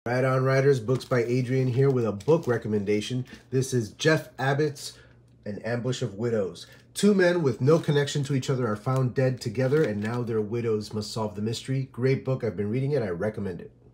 Right on, Writers, Books by Adrian here with a book recommendation. This is Jeff Abbott's An Ambush of Widows. Two men with no connection to each other are found dead together, and now their widows must solve the mystery. Great book. I've been reading it. I recommend it.